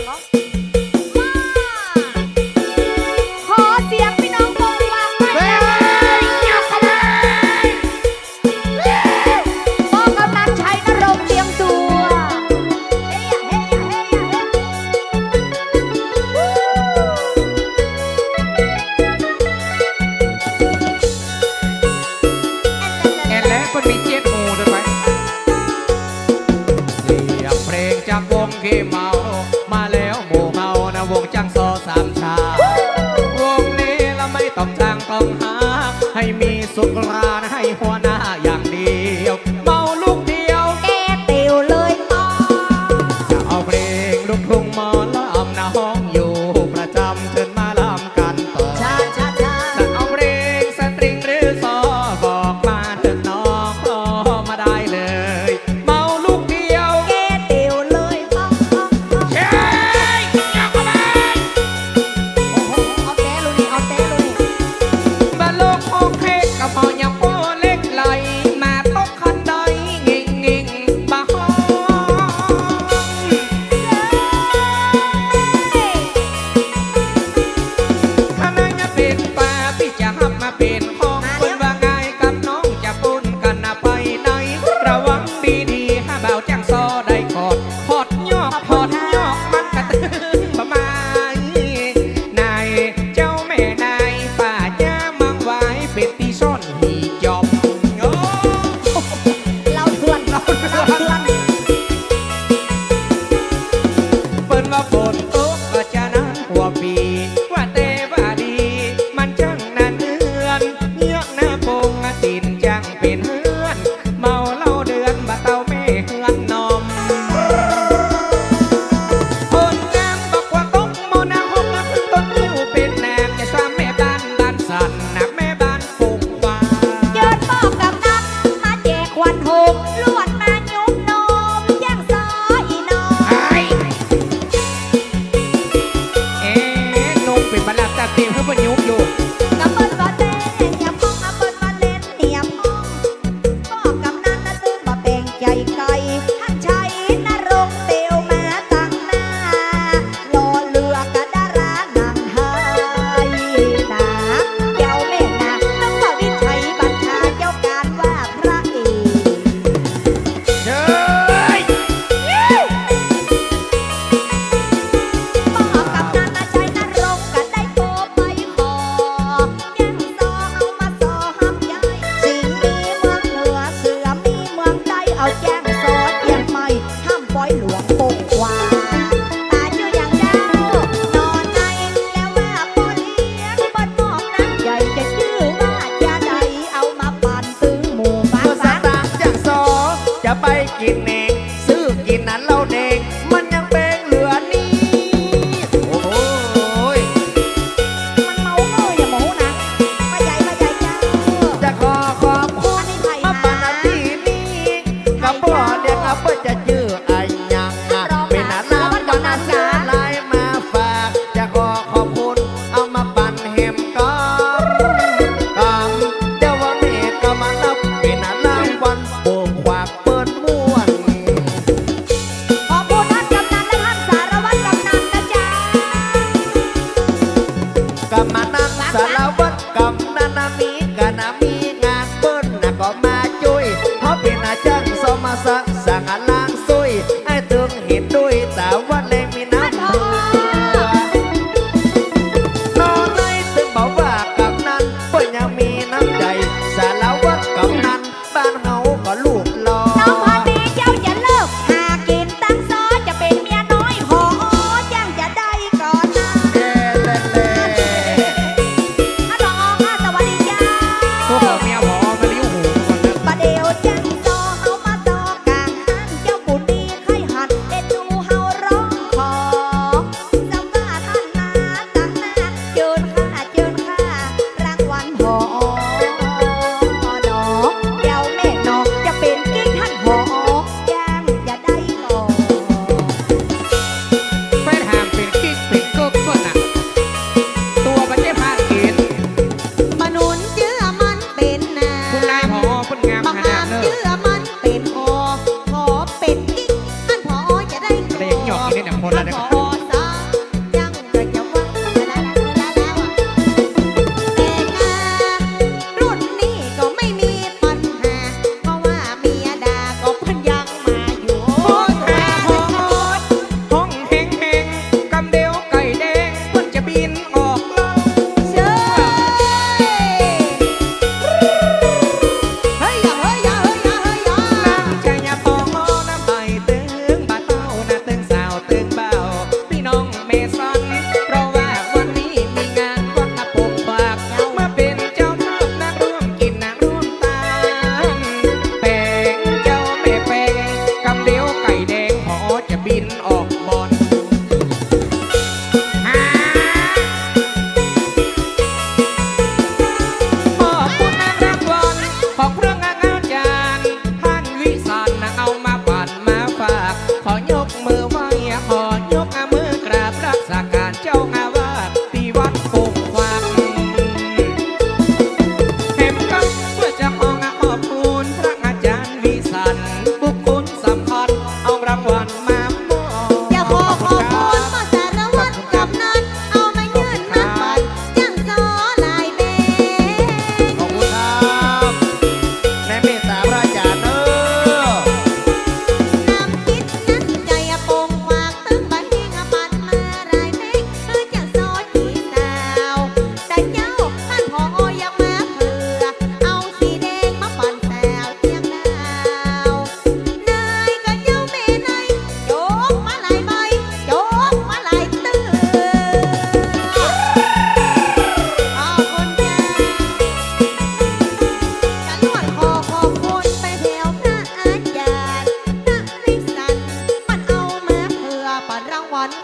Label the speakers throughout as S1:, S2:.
S1: ขอเสียงพี่น้องวงวางหน่อยพ่อกำนันชัยนรงค์เตรียมตัว
S2: แอนแล้วก็มีเจ็ดหมู่ด้วยไหมเสียงเพลงจากวงขี้เมามาแล้วหมู่เฮานะวงจังโซสามชาวงนี้เราไม่ต้องจ้างต้องหาให้มีสุขรานะให้หัวหน้าอย่างเดียวเมาลูกเดียว
S1: แกเตียวเลยต่อ
S2: จะเอาเพลงลูกทุ่งหมอลำนะห้องอยู่ประจำเชิญมาลำกันต่อ
S1: ช้า
S2: จะเอาเพลงสตริงหรือซอบอกมาเถิดน้องพอมาได้เลยเมาลูกเดียว
S1: แกเตียวเลยต่อ
S2: เฮ้ยอยากอะไร
S1: โอ้โหเอาเต้ลุนี่เอาเต้ลุนี่
S2: บ้านโลกโอเคกับพอยังโปเล็กไหลมาตกคันใดงิ่งบ้าห้องถ้านายจะเป็นป่าพี่จะหับมาเป็นของคนว่าไงกับน้องจะปุ้นกันนะไปไหนระวังดีๆถ้าเบาจังซอได้กอดพอดยอกมันกระตึงประมาณนายเจ้าแม่นายป่าย่ามังไว้เป็นตีซ่อนหีจอมโอ้
S1: เราทวน
S2: เปิ้นว่าฝนตกก็จะนั้นหัวปีว่าแต่ว่าดีมันจังนั้นเฮือนเงือกหน้าปงตินจังเป็นเฮือนเมาเหล้าเดือนบ่เต้าแม่เฮือนนมคนงามบอกว่าต้องโมนาหกต้นนิ้วเป็นแนมจะซ้ำแม่บ้านสั่นนะแม่บ้านปงฟ้า
S1: เยินบอกกับนักมาแจกควันหกลวดมายุบนมย่างซออีนอ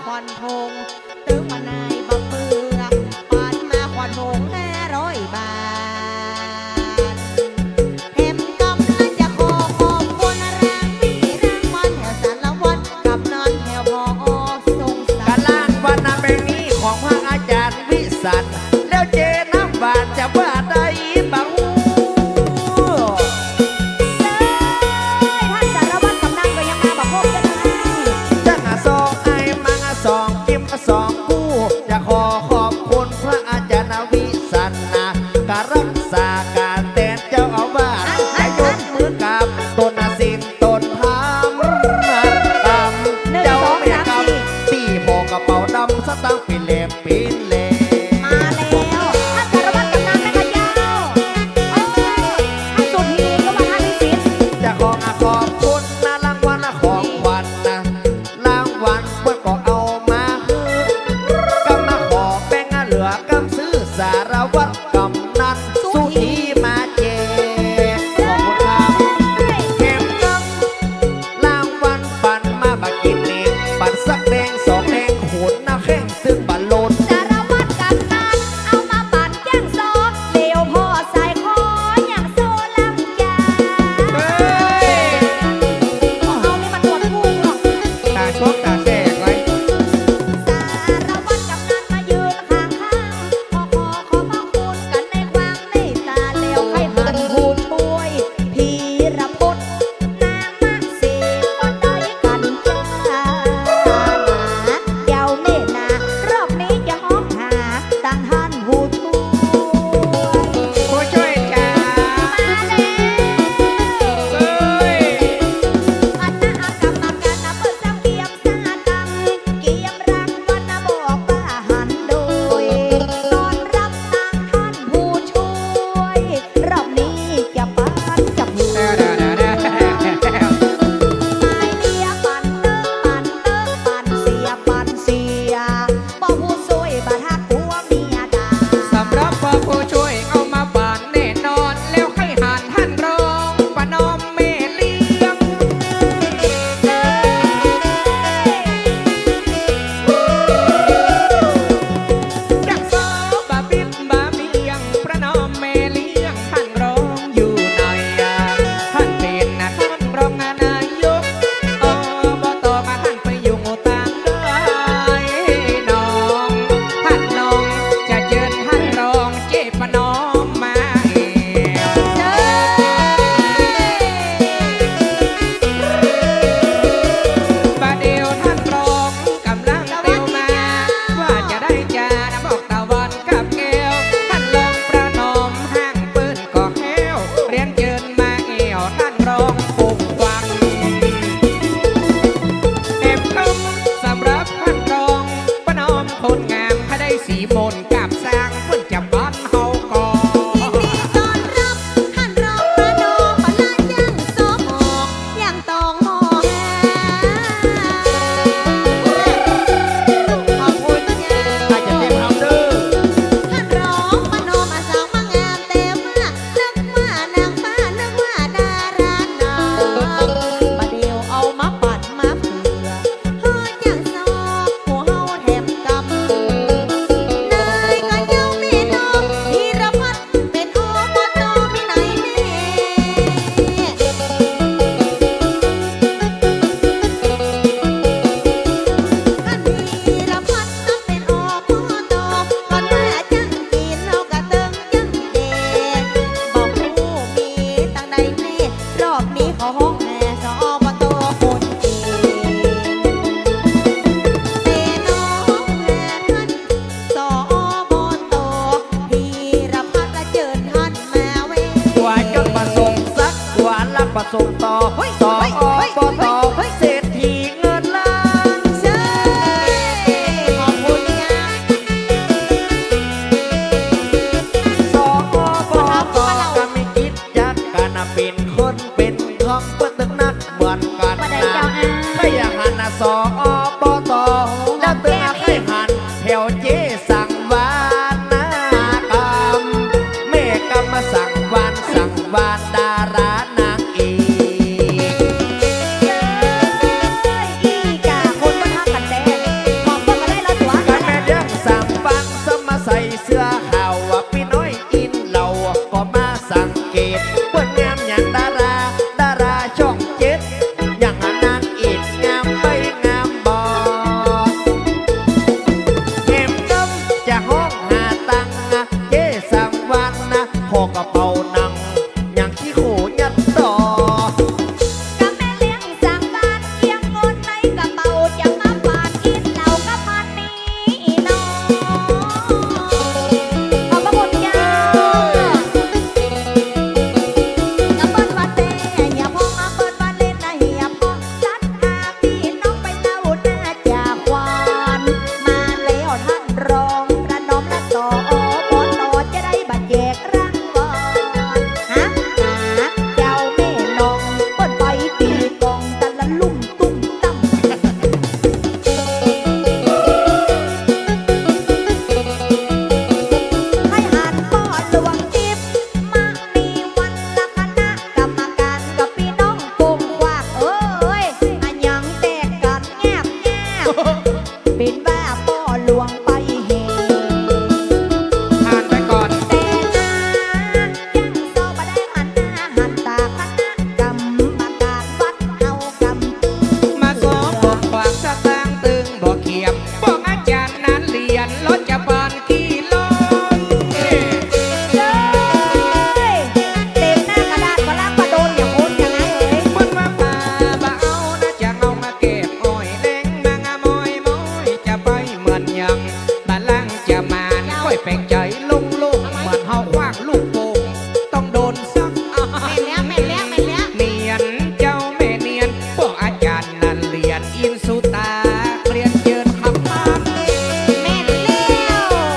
S1: อนทงตึงมานายบักเบือปานมาควันทง500 บาทเห็มกำลังจะขอขอบคุณรางปีรางวัลแถวสารวัตรกับนอนแถวพอทรงศั
S2: กาก
S1: ดิ์
S2: รางวัลนาเป็นนี้ของพระอาจารย์วิสันแล้วเจน้ำบานจะว่าได้บ้าง
S1: ท่านสารวัตรกำนันก็ยังมาบอกพบกันนะ
S2: จังสองไอ้มังสองกิมสองคู่จะขอขอบคุณพระอาจารย์วิสันนะการรักษาการแทนเจ้าอาวาสให้ยกมือกับต้นสินต้นธรรมเจ้าแม่กำตีพอกระเป๋าดำสตังค์ปีเล่ปีเล่
S1: มาแล้วท่านสารวัตรกำนันไม่ขยาวท่านสุธีก็มาท่านวิสิต
S2: จะขอบคุณนะรางวัลของขวัญนะรางวัลเพื่อนก็เอามาคือกำมาขอแบ่งเหลือกำซื้อสารวัตรกำนันสุธีมาเจขอบคุณครับเก็บกำรางวัลปันมาบักกินเองปันสักแดงสองแดงขนนะแข้งตึงบัลโลน
S1: สารวัตรกำนันเอามาปั่นแจ้งซอเลี้ยวพ่อสายคออย่างโซลังยา
S2: เฮ้ย
S1: ของเอานี่มันตัวงูหรอก
S2: ตาชกตาแสกไว้
S1: สารวัตรกำนันมายืนข้างๆขอพระคุณกันในความเมตตาเลี้ยวให้หันพูดป่วยพีรพจน์นามะเสีคนใดกันจ้าเดี๋ยวเมตนารอบนี้จะห้องหาต่างท่านพูดป่วย
S2: ผู้ช่วยจ้า
S1: มาแล้ว
S2: เอ้ย
S1: คณะกรรมการนะเปิดเจ้าเกียมสาตังเกียมรางวัลนะบอกว่าหันโดยต้อนรับทางท่านผู้ช่วยรอบนี้จะปานจะพูด ไม่เลียปั่นเตอปั่นเตอปั่นเสียปั่นเสียบ่ผู้ช่วยบ่ทักผัวเมียด่า
S2: สำหรับผู้ช่วยเอามาบานแน่นอนแล้วให้หานท่านรองประนอมเมเลี้ยงจากสาวบาบิดบาเมียงประนอมเมเลี้ยงท่านรองอยู่ในท่านเป็นท่านรองนายกอบตมาท่านไปอยู่ต่างได้น้องท่านน้องจะเชิญท่านรองเจ็บประนอมมาเอง บาเดียวท่านรองกำลังเตียวมา ว่าจะได้จานะบอกตะวันกับแก้วท่านรองประนอมห้างปืนก่อแก้วเรียนเจิญมาเอวท่านรองปุ่มควังเอ็มคำสำหรับท่านรองประนอมคนงามถ้าได้สีมนต์กับสร้างเพื่อนจะบ้านเฮาก่อน
S1: ต้อนรับท่านรองประนอมมาลายังโสมอกยังต้องมองขอบคุณจ้า
S2: ถ้าจะเต็มเอาเด้อ
S1: ท่านร้องมโนมาสาวมางามเต็มนึกว่านางฟ้านึกว่าดาราหนังมาเดียวเอามาปัดมาเผื่อเฮ้ยอย่างซอกหัวเฮาแถมกำนายก็ยังไม่น้องธีรพัฒน์เป็นอบตมีไหนแน่ท่านธีรพัฒน์นั้นเป็นอบตก่อนว่าจังกินเอากระเติงจังเดบอกผู้มีตั้งใดแน่รอบนี้ขอห้องแม่สอบตคนเก่งแต่น้องแม่ท่านสอบตธีรพัฒน์ละเจิญท่านมาเว้
S2: กว่าจนประสงค์สักกว่าลักประสงค์ต่อต่อปตเศรษฐีเงินล้าน
S1: เจ้ยขอบคุณงาม
S2: สองปก็มีคิดจักกันเป็นคนเป็นของเพื่อตึกนักเหมือนกัน
S1: มาได้
S2: นะ
S1: เจ้าอา
S2: ถ้าอยากหันสองปตแล้วตึกนักให้หันแถวเจสั่งวานนากรรมแม่กรรมมาสั่งวานดารานางเอก
S1: เป็นว่าพ่อหลวงไปเฮ
S2: ผ่านไปก่อน
S1: แต่นายังโซบ่ได้หันหน้าหันตาคณะกรรมการวัดเอากำ
S2: มาสอบบอกฝากสตางค์ตึงบอกเขียมบอกอาจารย์นั้นเรียนรถจะปานกี่โล
S1: เต็มหน้ากระดาษก็ลากมาโดนอย่างโอนอย่างนั้นเลย
S2: มันมาป่าบ่เอานะจะเอามาเก็บอ้อยแดงมางามอยมอยจะไปเหมือนยังบ้านล่างจะมานค่อยแปลกใจลุงลุงเหมือนเฮาคว้างลูกโป่งต้องโดนซัก
S1: แม่นแล้ว
S2: เนียนเจ้าแม่เนียนพวกอาจารย์นั้นเรียนอินสุตาเรียนเยินคำพัน
S1: แม่นแล้ว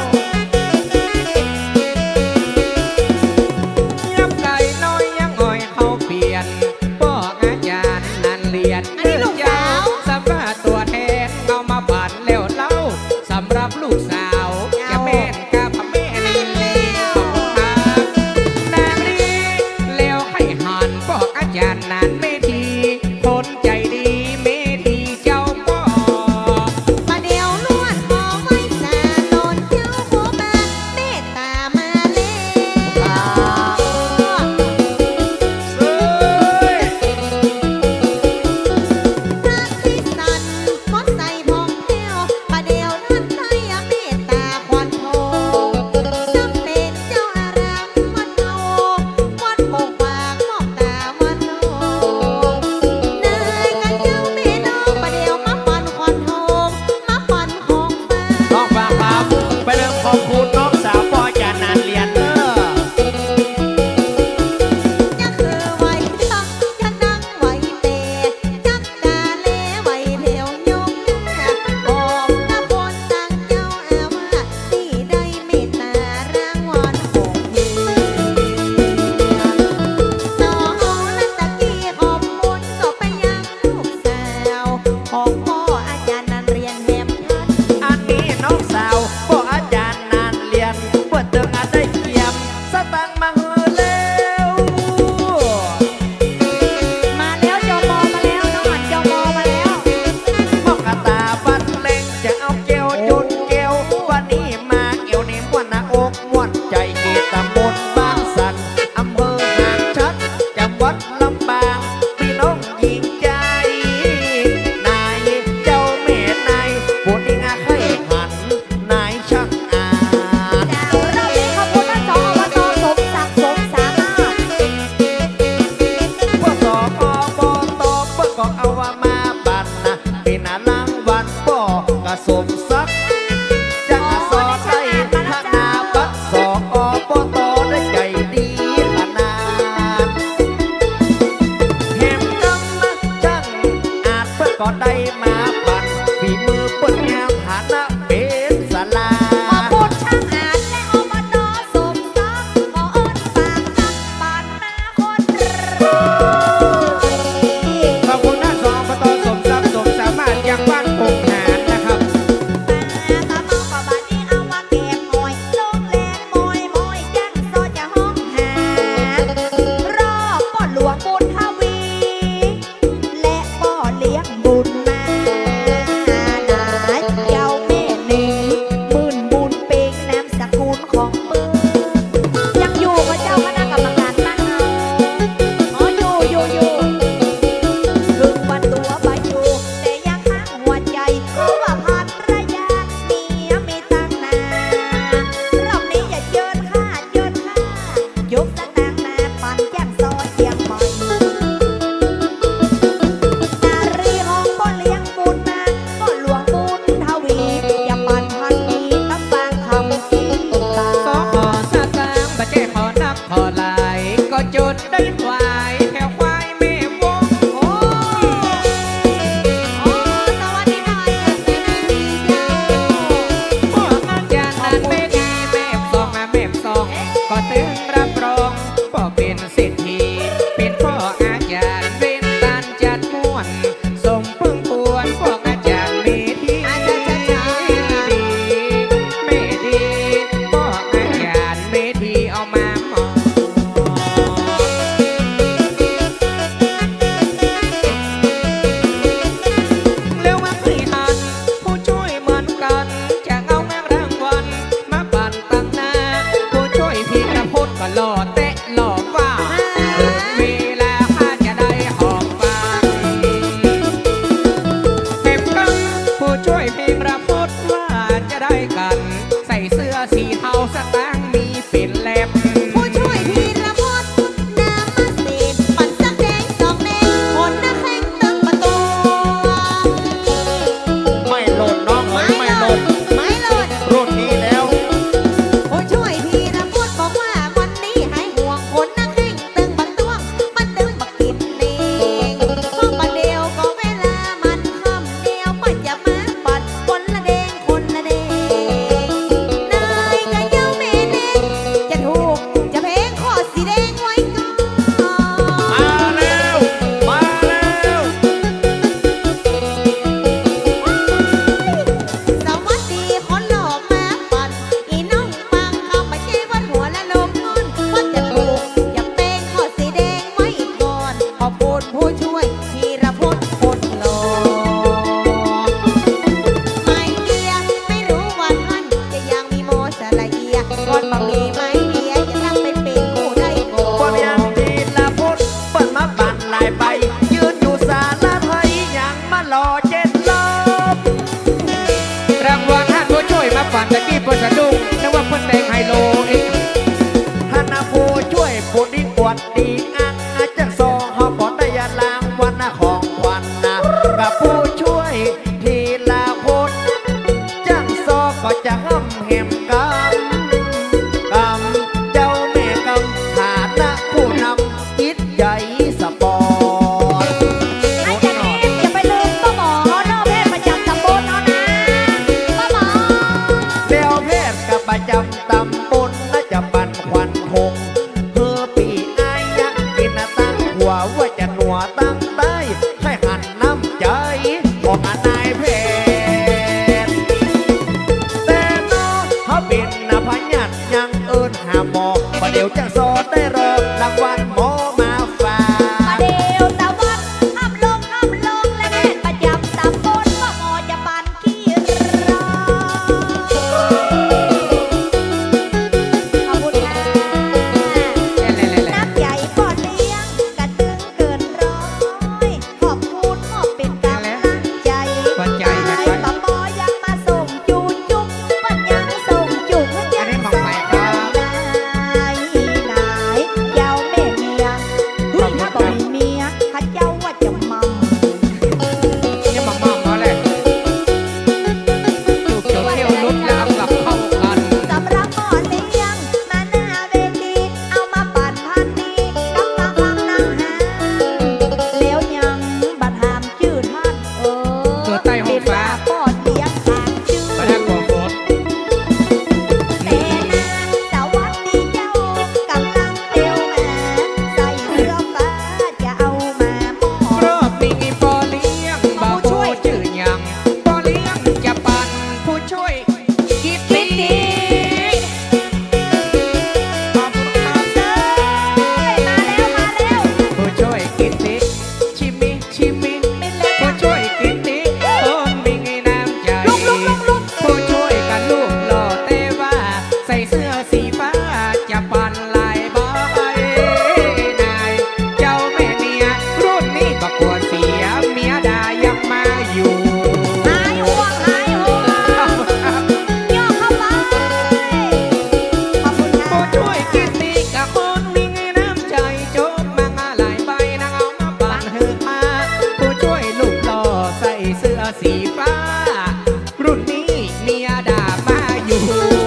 S2: ยับไก่น้อยยังอ่อยเขาเปลี่ยนพวกอาจารย์นั้นเรียน
S1: อันนี้ลูกสาว
S2: สำหรับตัวแทนเอามาปั่นแล้วเล่าสำหรับลูกสาวจะแม่นกับแม่นขอบคุณครับนางรีแล้วไข่หันพวกอาจารย์นั้นไม่ทีคนใจดีไม่ทีเจ้าพ่อ
S1: มาเดียวนวดหอมไว้สาโดนเจ้าหัวมาเมตตามาเล่ที่สันมดใส่พองแก้วมาเดียวท่านไทยเมตตาควันโทสำเป็นเจ้าอารามวัดโนวัดโปกปากมอกตาวันโนนายกับเจ้าแม่น้องมาเดียวมาปั่นควันโทมาปั่นของฟ้า
S3: น้องฟังครับไปเริ่มขอบคุณน้องสาวปออาจารย์นานเรียนเนอะ
S1: จะคือไว้ตักจะนั่งไว้เตะจักกาเลไว้เที่ยวยกบอกตะบนต่างเจ้าอาว่าที่ได้เมตตารางวัลของเพื่อนน้องนัตตะกี้ขอบคุณก็ไปยังลูกสาวของพ่ออาจารย์นันเรียนแหมทัด
S3: อันนี้น้องสาวปออาจารย์นานเรียนเปิดเติงอาได้เกียมสตังค์มาเฮือเร็ว
S1: มาแล้วจมมาแล้วน้องอันจมมาแล้ว
S3: พ่อกระตาบันเลงจะเอาแก้วจุนแก้ววันนี้มาเอวเนมวันหน้าอกม่วนใจเกตตำบลบางสันอำเภอหางชัดจังหวัดลำปางพี่น้องหญิงใจนายเจ้าแม่นายผู้นี้งาไข่หันนายช่างอาจ
S1: ดาวเราเองขบวนท่านสออบตสมศักดิ์สมสามารถ
S3: พวกสอบอบตเพื่อก็เอาว่ามาบันนะเป็นอารางวัลป่อกระสมศักดิ์จังสอได้ธนาบัตรสอบอบตได้ใจดีขนาดเห็มกำจังอาจเพื่อก็ได้มาบันฝีมือเปิดงามฐานะเป็นสลา
S1: ขอบคุณช่างอาจและอบตสมศักดิ์ขอเอิ้นฝากนักปั่นนาคนรวย
S2: ขอบคุณท่านสองอบตสมทรัพย์สมสามารถยังบ้านโป่งหานนะครับ
S1: ต
S2: ฝันตะกี้เพิ่นสะดุ้งนึกว่าเพิ่นแต่งไฮโลเอง
S3: ฮานาผู้ช่วยผู้ดีอวดดีอังจังซอเฮาบ่ได้ยาลางวันของขวัญกับผู้ช่วยทีละคนจังซอก็จะห้ำแหมกำเจ้าแม่กำฐานะผู้นำจิตใหญ่สปอร์ต
S1: ไอ้อย่างนี้อย่าไปลืมป้าหมอนอกเพศประจำตำบลเอานะป้าหมอ
S3: เลี้ยวเพศกับประจำตำบลน่าจะปันควันคงเพื่อปีอายะกินตั้งหัวว่าจะหนัวตั้งใต้ให้หันน้ำใจของนายเพศแต่น้องเขาเป็นพญัตยังเอิญหาหมอประเดี๋ยวจะสอนได้รอรางวัลหมอมาฝา
S1: ประ
S3: ก
S1: เดี๋ยวตะวันห้ามลงและเพศประจำตำบลป้าหมอจะปานขี้รอขอบคุณค่ะน้ำใหญ่พ่อเลี้ยงกระตึงเกินร้อยขอบคุณมอบเป็นกำลังใจ
S2: ปัจใจ
S1: ไอ้
S2: นะครับ
S1: ป้าหมอยังมาส่งจุ๊จุ๊ปัญยังส่งจุ๊ให้ยังส่งได้เจ้าแม่เมียเฮ้ยถ้าบอกมีเมียข้าเจ้าว่าจะมั่ม
S2: นี่มาม่อมเขาเลยจูบเที่ยวลุ้นแล้วเอากลับเข้ากัน
S1: สำหรับหมอเลี้ยงมาหน้าเวทีเอามาปั่นพันนี้กับฟังฟังนั่งหาแล้วยังบัดหามชื่อท่าน
S2: ตัวใต้ห้องฟ้า
S1: ปอดเลี้ยงขางชื่อ
S2: ตอนแรกบอกโคตร
S1: แต่นาสวัสดีเจ้ากำลังเตียวมาใส่เสื้อฟ้าจะเอามามอบ
S2: รอบนี้ปอเลี้ยงบ่าวโคชื่อยังปอเลี้ยงจะปั่นผู้ช่วยกิตติขอบคุณครับ
S1: มาแล้ว
S2: ผู้ช่วยกิตติชิมิผู้ช่วยกิตติคนมีน้ำใจผู้ช่วยกันลูกหล่อแต่ว่าใส่เสื้อสีฟ้าจะปั่นลายบอยนายเจ้าแม่เมียรุ่นนี้ประกวดเสียเมียดายังมาอยู่
S1: หายห่วงย่อเข้าไปขอบคุณค่ะ
S2: ผู้ช่วยกิตติกับคนมีน้ำใจโจบมางาหลายใบนางเอามาปั่นเฮือกมาผู้ช่วยลูกหล่อใส่เสื้อสีฟ้า รุ่นนี้เมียดามาอยู่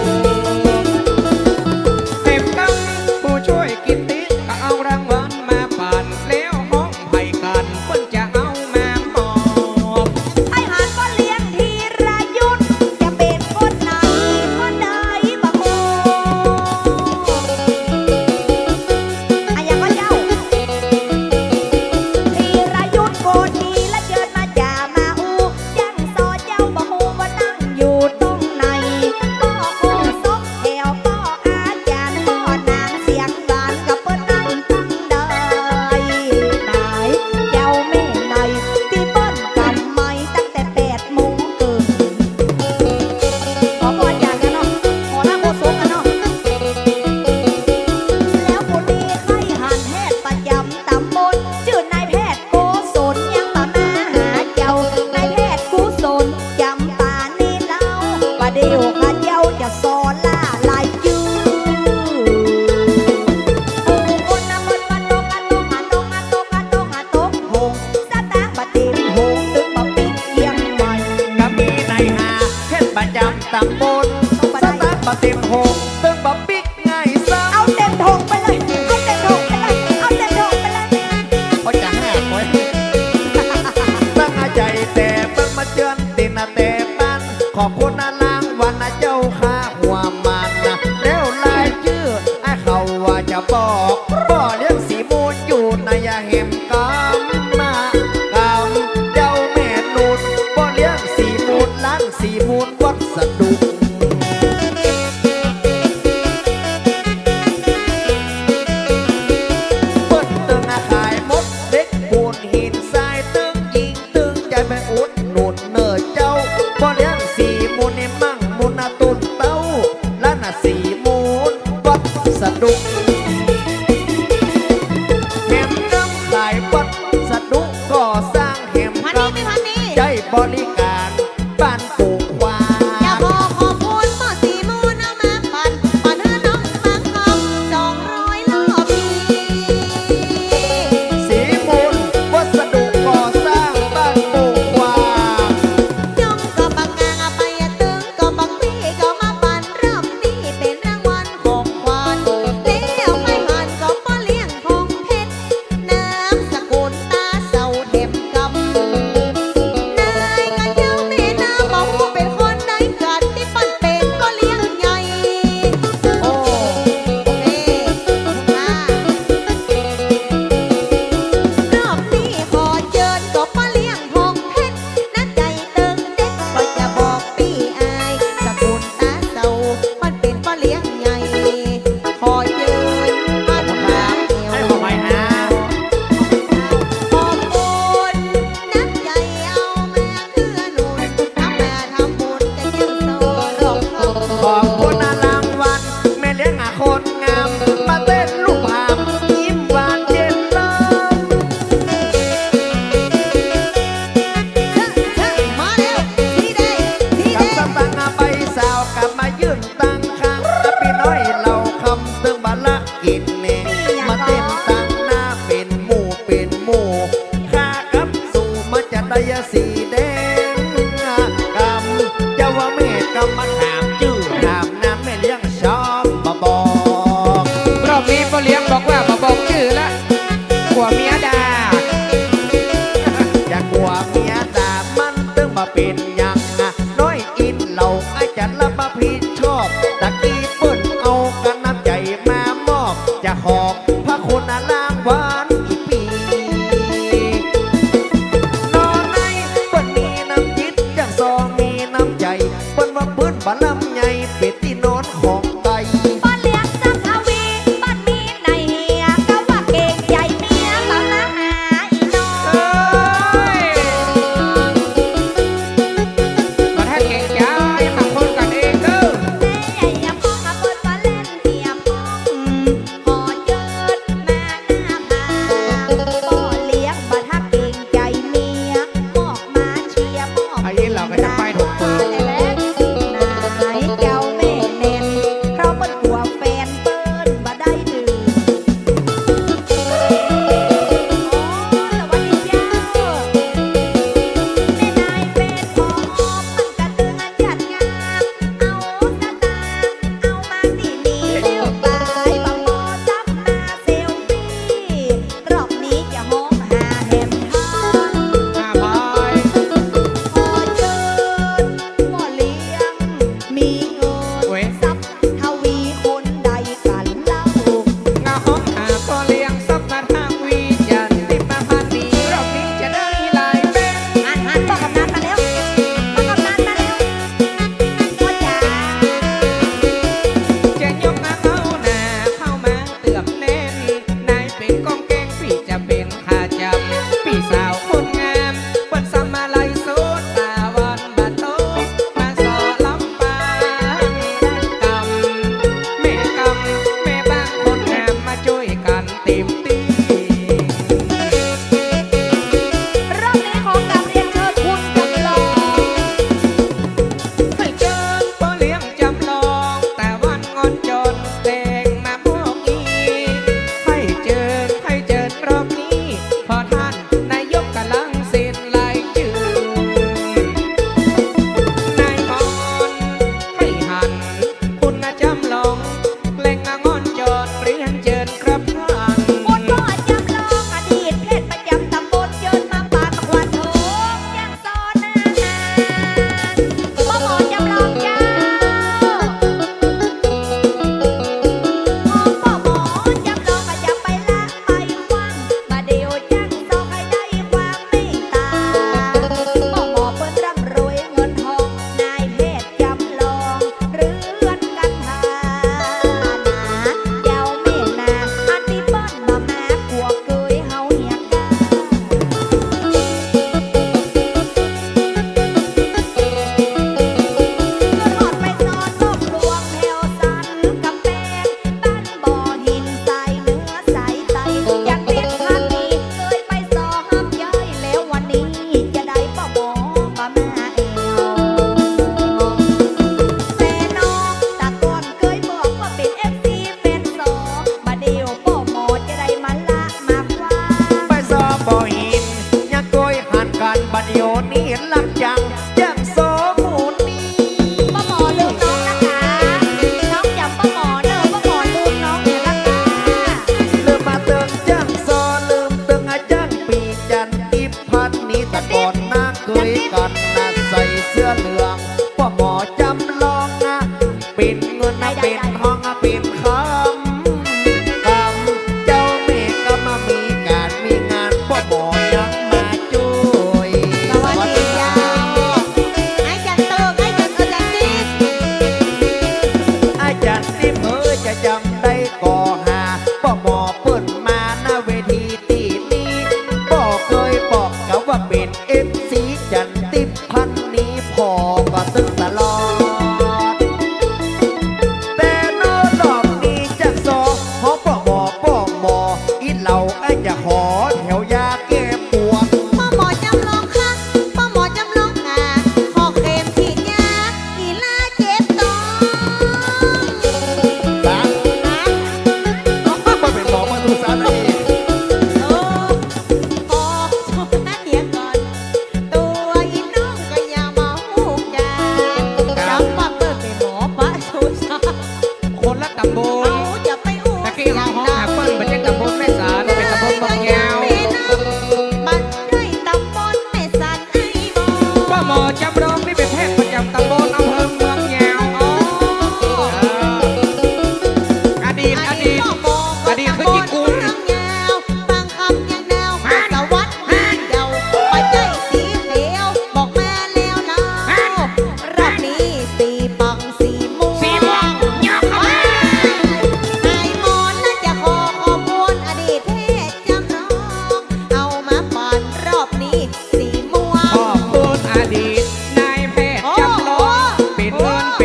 S2: เต็มกำผู้ช่วยกิตติก็เอารางวัลมาปั่นแล้วห้องไผ่กันเพิ่นจะเอามามอบ
S1: ไอ้หานก็เลี้ยงทีรายุทธจะเป็นคนไหนคนใดบ่โหอะอย่างก็เจ้าทีรายุทธโกดีและเจิญมาจ่ามาอูยังซอเจ้าบ่โหว่านั่งอยู่ตรงไหนป้อโคศกแถวป้ออาจารย์ป้อนางเสียงหวานกับเปิ้นนั่งตั้งได้ไหนเจ้าแม่ไหนที่เปิ้นกำไม้ตั้งแต่8 โมงเกินขอพรอย่างกันเนาะขอหน้าโคศกกันเนาะแล้วผู้นี้ใครหันแพทย์ประจำตำบลชื่อนายแพทย์โกศลยังมาหาเจ้านายแพทย์กุศลจำป่านี่เล่าประเดี๋ยวข้าเจ้าจะสอนล่าลายจื้อผู้คนน่ะเปิ้นว่าตกอะตกอะตกอะตกอะตกอะตกหงสตางค์บ่เต็มหงตึกบ่ปิดเอียงไว้
S3: ก็มีในหาเทศประจำตำบลสตาร์ทมาเต็มหงตึงบะปิกง่ายซ้
S1: เอาเต็มทงไปเลยเอาเต็มทงไปเลยเอาเต็มทงไปเลย
S3: ำเขาจะห้าคอยตั้งใจแต่เบิ่งมาเจือนตินแต่ปันขอบคุณนะลางวันนะเจ้าข้าหัวมันนะแล้วลายชื่อไอ้เขาว่าจะบอกบ่เลี้ยงสีมูลอยู่ในยาเห็มกำมากำเจ้าแม่นุนบ่เลี้ยงสีมูลล้านสีมูลวัดสะดุง เปิ้นตึงอาขายมดเด็กปูนหินทรายตึงยิงตึงใจไปอุดหนุนเนิดเจ้าบ่เลี้ยงสีมูลในมั่งมูลนาตุนเต้าและน่ะสีมูลวัดสะดุงแหมกำขายวัดสะดุงก่อสร้างแหม
S1: พัน
S3: ก
S1: นี้ไม่พันนี้
S3: ำใจบริการบ้านปลูกควา
S1: อย่าบอกขอบคุณม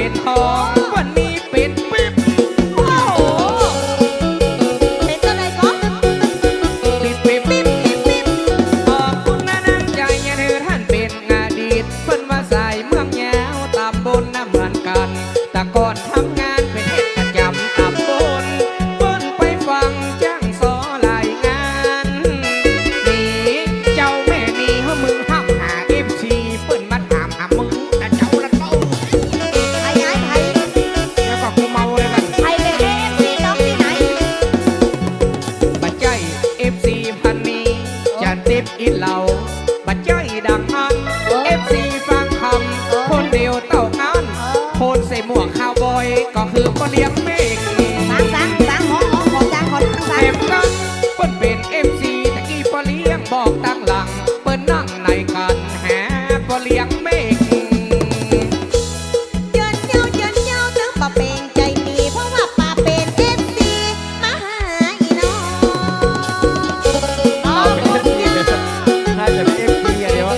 S2: เป็นทองวันนี้เป็นปิ๊บ
S1: โอ้โหเป็นตัวไหนก็
S2: ปิ๊บปิ๊บปิ๊บปิ๊บขอบคุณนะน้ำใจยันเธอท่านเป็นอดีตเพิ่นว่าสายเมืองยาวตำบลน่ะเหมือนกันแต่ก่อนทำงานเป็นเฮ็ดประจำตำบลเพิ่นไปฟังจ้างสอหลายงานนี่เจ้าแม่นี่เฮามึงห้ามหา FC เพิ่นมาถามหามึงแต่เจ้าละเต้า
S1: ไอ้ไอ้ไอ้
S2: แล้วก็กูเมาเลยกัน
S1: ไอ้เป็นเอฟซีน้องที่ไหน
S2: บัดใจ FC พันนี้จะติบอีเหล่าบัดใจดังอัน FC ฟังคำคนเดียวเต่างานคนใส่หมวกคาวบอยก็คือคนเลี้ยงเมฆ
S1: สางหอของจางขอทางสา
S2: เต็
S1: ง
S2: มกันเปิ้นเป็น FC ตะกี้พอเลี้ยงบอกตั้งหลังเปิ้นนั่งในกันแหพอเลี้ยงเมฆ
S1: เจินเจ้าถึงป่าเป็นใจดีเพราะว่าป่าเป็นเอฟซีมาหาอีน้องน้องคนเดียว
S3: น่าจะเป็น FP อะเดี๋ยว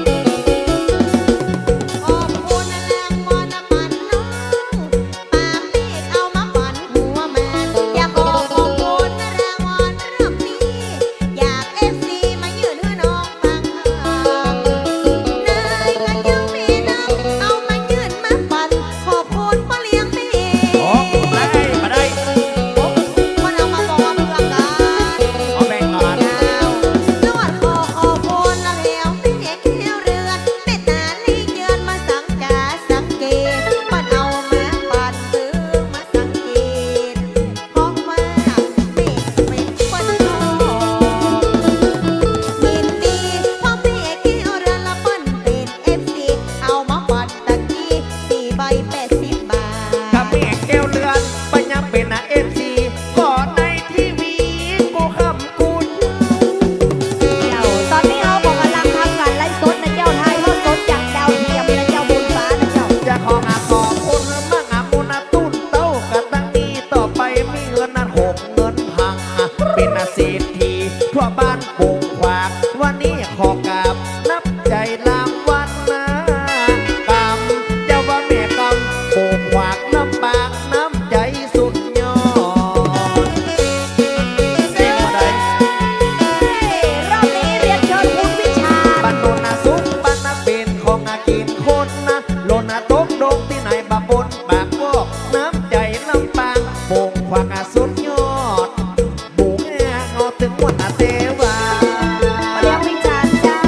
S1: ขอบคุณนะแรงมอนะมันน้องป่าเมฆเอามาปั่นหัวมันอยากขอขอบคุณนะแรงมอนเรื่องนี้อยากเอฟซีมายืนให้น้องฟังนายก็ยังมีน้ำเอามายืนมาปั่นขอบคุณพ่อเลี้ยงเมฆ
S3: โอ้ได้มาได้
S1: คนเอามาบอกว่าเพื่อนกัน
S3: เอาแบ่งก่อน
S1: นวดคอขอพรละแล้วไม่เขี้ยวเรือนเป็ดตาลีเยือนมาสังกาสังเกตปัดเอามาปัดซื้อมาสังเกตห้องว่าเมฆเป็นคนทองยินดีเพราะเมฆเขี้ยวเรือนละเปิ้นเป็นเอฟซีเอามาปัดตะกี้4 ใบ 80 บาท
S3: ถ้าเมฆแก้วเลือนไปยังเป็นนะ FC ขอในทีวีกูคำกูเจ้า
S1: ตอนนี้เราบอกกำลังทำการไลฟ์สดนะเจ้าไทยเขาสดจากดาวเทียมนะเจ้าบนฟ้านะเจ้า
S3: จะขอขอบคุณมั่งมูนาตุ้นเต้ากันตั้งนี้ต่อไปมีเงินนั้นหกเงินพังเป็นเศรษฐีทั่วบ้านโป่งขวากวันนี้ขอกราบนับใจลามวันนะกำเจ้าว่าแม่กำโป่งขวากน้ำปากน้ำใจสุดยอดเสียงมาได้
S1: รอบนี้เรียนเชิญคุณวิชา
S3: บ้านโนนนาสุกบ้านนาเป็นของอากินคนนะโลนาตกดงที่ไหนบาบนปากวอกน้ำใจลำปางโป่งขวากสุดยอดบุกเอาถึงวันอาเทวา
S1: เรียนวิชาเจ้า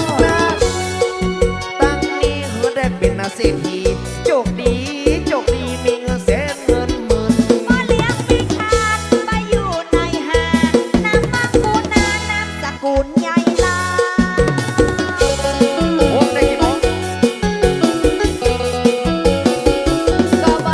S3: ตั้งนี้เฮือได้เป็นเศรษฐีโชคดีโชคดีมีเงินแสนเงินหมื่น
S1: พ่อเลี้ยงวิชาไปอยู่ในหาดน้ำมังกูนาน้ำสกุลใหญ่ลา
S3: โอ้ได้ยินไหม
S1: ก็บ่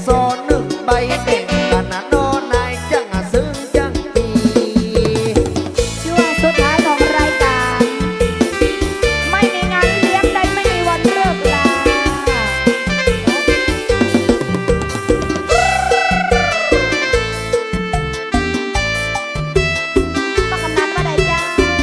S3: โซนึกใบเด็กกันนะโนนายจังซึ้งจังปี
S1: ช่วงสุดท้ายของรายการไม่มีงานเลี้ยงใดไม่มีวันเลิกลาป้ากำนันว่าใดเจ้า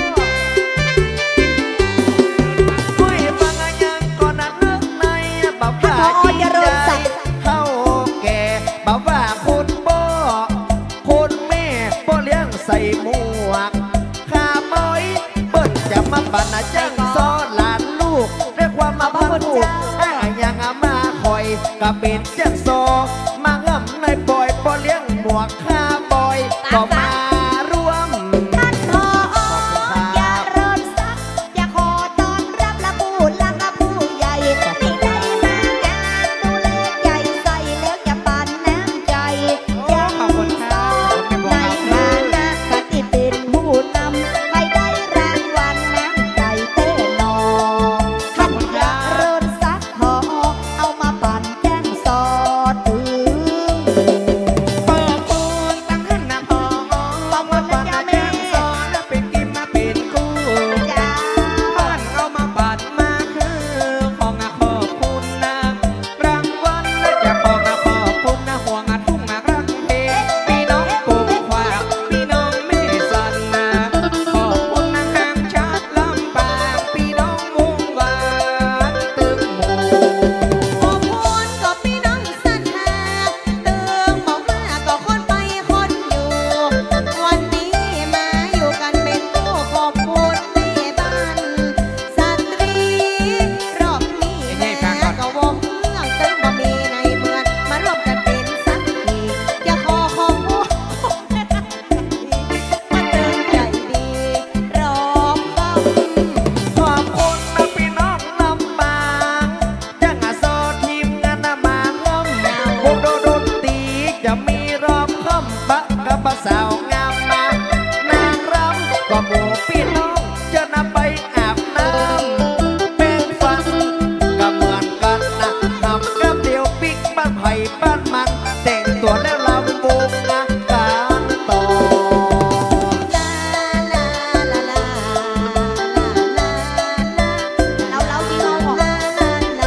S3: คุยฟังยังก่อนนั้นเรื่องในบ่าวว่าดีใจเข้าแก่บ่าวว่าคุณพ่อคุณแม่พ่อเลี้ยงใส่หมวกข้าบอยเปิ้นจะมาบันจังซ้อนหลานลูกเรียกว่ามาพันลูกยังมาคอยก็เป็นจังโซมาง่ำในปอยพ่อเลี้ยงหมวกข้าบอยก็มาร่วม
S1: ท่านผออย่าเริ่มซักอย่าขอต้อนรับและผู้หลักและผู้ใหญ่ที่ได้มางานดูแลใจใส่แล้วจะปานน้ำใจยัง
S2: ขอบคุณครับ
S1: ในฐานะกติเป็นผู้นำให้ได้รางวัลน้ำใจเต้นอท่านอย่าเริ่มซักผอเอามาปั่นแจ้งสอดถึง
S2: เปิดปูนตั้งขึ้นนะพอมาปานแจ้งสอนเป็นกิมมาเป็นคู่
S1: จ้า
S2: บ้านเอามาปัดมาคือของขอบคุณนะรางวัลจะของขอบคุณนะห่วงทุ่งรักเพพี่น้องปลูกฝากพี่น้องไม่สั่นนะขอบคุณนะห้างชาติลำปางพี่น้องมุ่งหวานตึงหมู่
S1: ขอบคุณก็พี่น้องสันหาเติมบอกมาก็คนไปคนอยู่ วันนี้มาอยู่กันเป็นคู่ขอบคุณแม่บ้านสตรีรอบนี้แม่ก็วงเรื่องเติมบ่มีในเมืองมาร่วมกันเป็นสักทีจะขอขอบคุณมาเติมใจดีรอบคำ
S3: ขอบคุณนะพี่น้องลำปางจังโซทีมงานนะมาง่ำวงดนตรีจะมีรอบค่ำปะกับปะสาวงามมานางรำก็หมู่พี่น้องจะนำไปอาบน้ำเป็นฟันก็เหมือนกันนะทำกับเดียวปิ๊กบ้านไผ่บ้านมันแต่งตัวแล้วลำวงนะการต่อ
S1: ลาลาลาลาลาลาเราที่ห้องของลาลาลา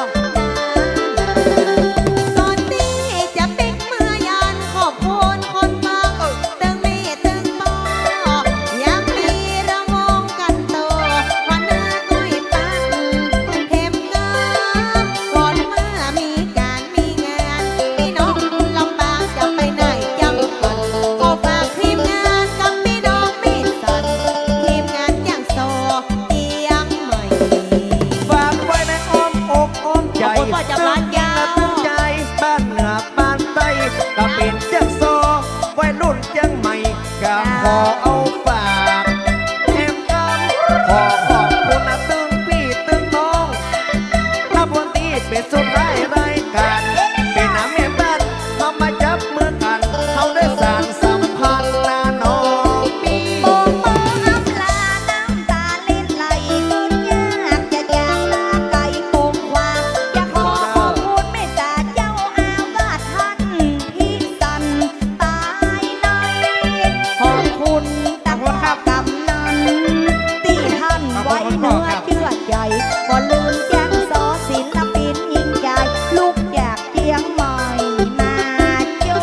S1: ก่อนที่จะปิ๊กเมื่อยานขอบคุณคนฟังตึงมีตึงปอยังมีระวงกันโตวันหน้ากุ้ยตันเข็มเกินก่อนเมื่อมีการมีงานพี่น้องลำบากจะไปไหนยังกันก็ฝากทีมงานกับพี่น้องมีสันทีมงานยังโซเอียงใหม่
S3: ฝากไว้ในอ้อมอกอ้อมใจ
S1: ขอบคุณพ่อจำรัดยาว
S3: ตั้งใจบ้านเหนือบ้านใต้ก็เป็นจังโซไว้รุ่นจังใหม่ก็ขอเอาฝากแถมกันขอขอบคุณนะตึงพี่ตึงน้องถ้าวันนี้เป็นสุดท้ายรายการเป็นน้ำแม่บ้านเขามาจับมือกันเขาได้สานสัมพันธ์นาน้องปี
S1: โบกมืออำลาน้ำตาเล่นไหลคุณยากจะจากลาไกลคงความอยากขอขอบคุณเมตตาเจ้าอาวาสท่านพี่สันตายในขอบคุณตะกร้ากำนันที่ท่านไว้เนื้อเชื่อใจบ่ลืมแจ้งสอศิลปินยิ่งใหญ่ลูกจากเชียงใหม่มาจู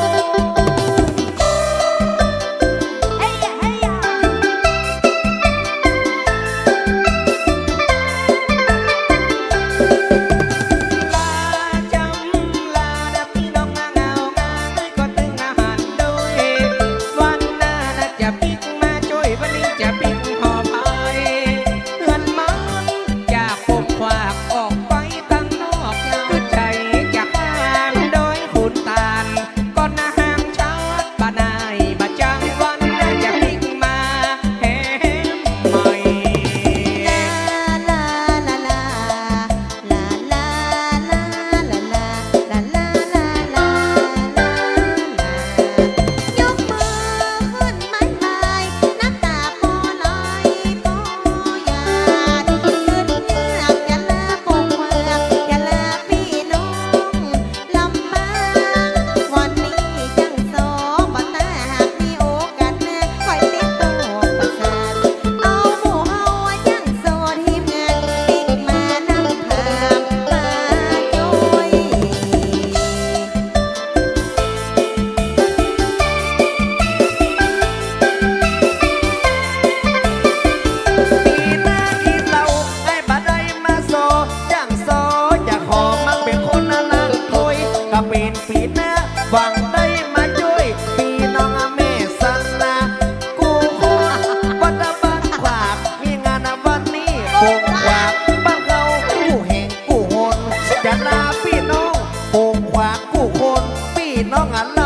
S1: เฮ้ยเฮ้ย
S2: ลาจำลาดพี่น้องงาเงางาก็ตึงอาหารด้วยวันหน้านะจะปิกมาช่วยวันนี้จะปิกขอไปเพื่อนมันจากผมฝากออกไปตั้งนอกคือใจจากบ้าน
S3: ก็เป็นปีหน้าหวังได้มาช่วยพี่น้องแม่สันนากูคนวัดบ้านขวากมีงานวันนี้ปงขวากบ้านเขากูแห่งกูหนจะลาพี่น้องปงขวากกูคนพี่น้องอันล